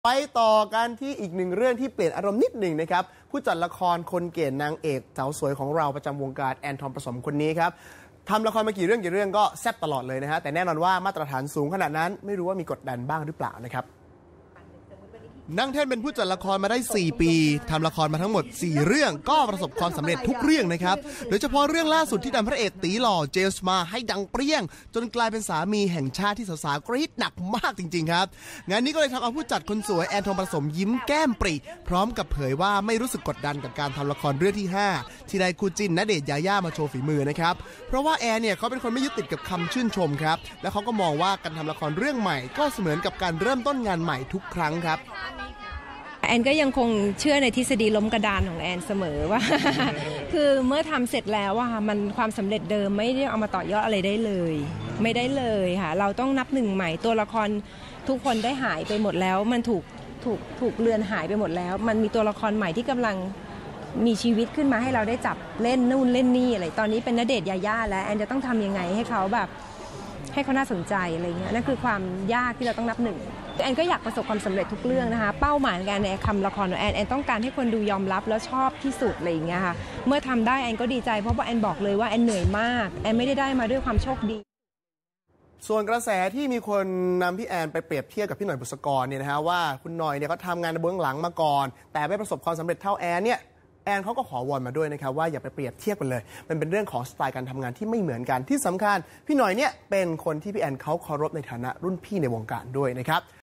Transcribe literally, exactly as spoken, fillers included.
ไปต่อกันที่อีกหนึ่งเรื่องที่เปลี่ยนอารมณ์นิดหนึ่งนะครับผู้จัดละครคนเก่งนางเอกสาวสวยของเราประจำวงการแอนทองผสมคนนี้ครับทำละครมากี่เรื่องกี่เรื่องก็แซ่บตลอดเลยนะฮะแต่แน่นอนว่ามาตรฐานสูงขนาดนั้นไม่รู้ว่ามีกดดันบ้างหรือเปล่านะครับนั่งแท่นเป็นผู้จัดละครมาได้สี่ปีทำละครมาทั้งหมดสี่เรื่องก็ประสบความสำเร็จทุกเรื่องนะครับโดยเฉพาะเรื่องล่าสุดที่ดันพระเอกตีหล่อเจมส์มาให้ดังเปรี้ยงจนกลายเป็นสามีแห่งชาติที่สาวๆกรี๊ดหนักมากจริงๆครับงานนี้ก็เลยทำเอาผู้จัดคนสวยแอนทองผสมยิ้มแก้มปริพร้อมกับเผยว่าไม่รู้สึกกดดันกับการทำละครเรื่องที่ห้าที่ได้คู่จิ้นณเดชน์ยาย่ามาโชว์ฝีมือนะครับเพราะว่าแอนเนี่ยเขาเป็นคนไม่ยึดติดกับคำชื่นชมครับและเขาก็มองว่าการทำละครเรื่องใหม่ก็เสมือนกับการเริ่มต้นงานใหม่ทุกครั้งครับแอนก็ยังคงเชื่อในทฤษฎีล้มกระดานของแอนเสมอว่า คือเมื่อทำเสร็จแล้วว่ามันความสำเร็จเดิมไม่ได้เอามาต่อยอดอะไรได้เลยไม่ได้เลยค่ะเราต้องนับหนึ่งใหม่ตัวละครทุกคนได้หายไปหมดแล้วมันถูกถูกถูกเลือนหายไปหมดแล้วมันมีตัวละครใหม่ที่กำลังมีชีวิตขึ้นมาให้เราได้จับเล่นนู่นเล่นนี่อะไรตอนนี้เป็นณเดชน์ยาย่าแล้วแอนจะต้องทำยังไงให้เขาแบบให้เขาน่าสนใจอะไรเงี้ยนั่นคือความยากที่เราต้องนับหนึ่งแอนก็อยากประสบความสำเร็จทุกเรื่องนะคะเป้าหมายในการในคำละครของแอนแอนต้องการให้คนดูยอมรับแล้วชอบที่สุดอะไรอย่างเงี้ยค่ะเมื่อทำได้แอนก็ดีใจเพราะว่าแอนบอกเลยว่าแอนเหนื่อยมากแอนไม่ได้ได้มาด้วยความโชคดีส่วนกระแสที่มีคนนำพี่แอนไปเปรียบเทียบกับพี่หน่อยบุษกรเนี่ยนะฮะว่าคุณหน่อยเนี่ยเขาทำงานในเบื้องหลังมาก่อนแต่ไม่ประสบความสำเร็จเท่าแอนเนี่ยแอนเขาก็ขอวอนมาด้วยนะครับว่าอย่าไปเปรียบเทียบกันเลยมันเป็นเรื่องของสไตล์การทำงานที่ไม่เหมือนกันที่สำคัญพี่หน่อยเนี่ยเป็นคนที่พี่แอนเขาเคารพในฐานะรุ่นพี่ในวงการด้วยนะครับ